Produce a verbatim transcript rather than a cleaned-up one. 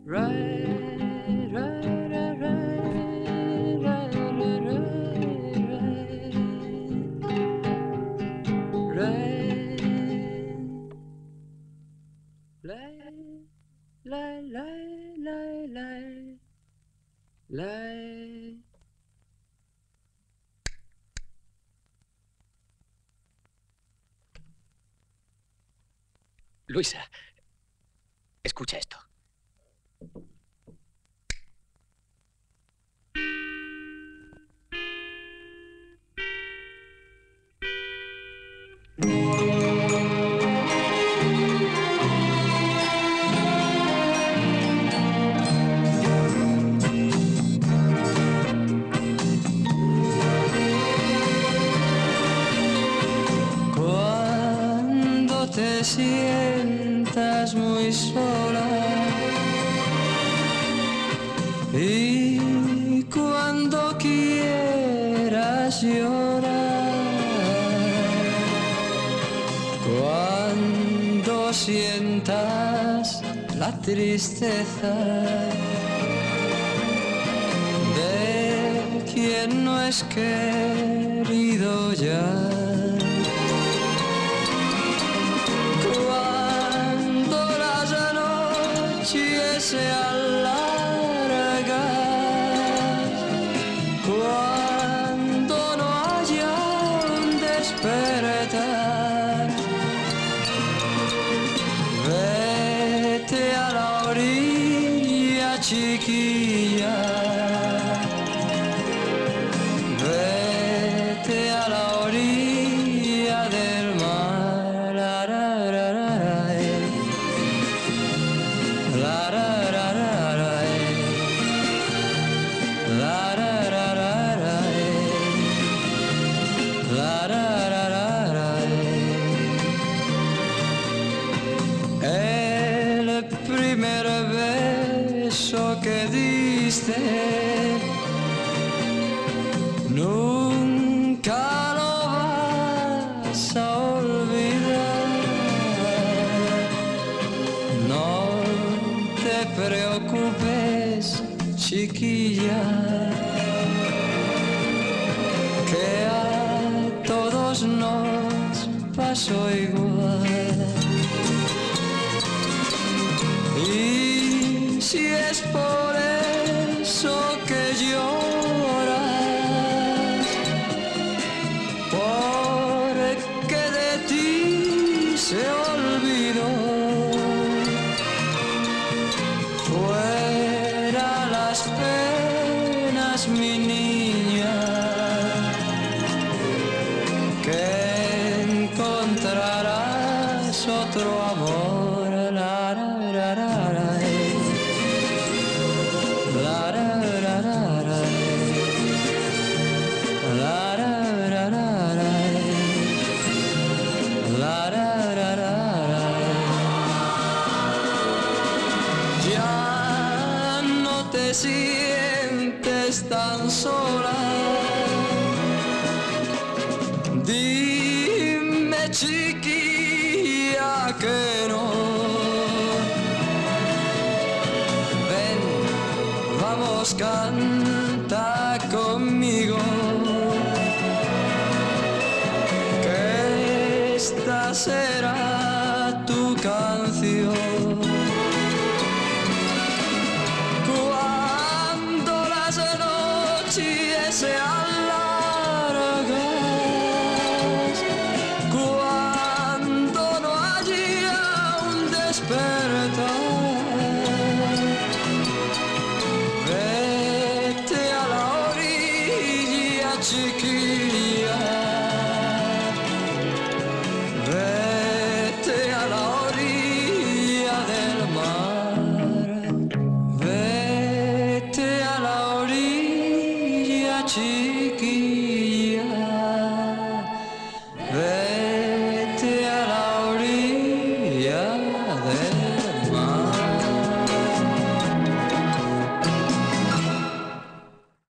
Right, right, right, right, right, right, right, lie, lie, lie, lie, lie. Luisa, escucha esto. Cuando te sientas muy sola y cuando quieras llorar, cuando sientas la tristeza de quien no es querido ya, cuando las noches se alargan, cuando no haya un despertar, vete a la orilla, chiquilla, vete a la orilla del mar, la, ra, ra, ra, ra, eh. La, ra, ra, ra, ra, eh. La, ra, ra, ra, ra, eh. La, ra, ra, ra, ra, eh. El primer beso que diste nunca lo vas a olvidar. No te preocupes, chiquilla, que a todos nos pasó igual. Y si es por eso que lloras, porque de ti se olvidó, fuera las penas, mi niña, que encontrarás otro amor. La, ra, ra, ra, ra, eh. La, ra, ra, ra, ra, eh. La, ra, ra, ra, ra, eh. La, ra, ra, ra, ra, eh. Ya no te sientes tan sola. Dime, chiquilla, que no. Ven, vamos, canta conmigo, que esta será tu canción. Cuando las noches se alargan, cuando no haya un despertar, vete a la orilla, chiquilla,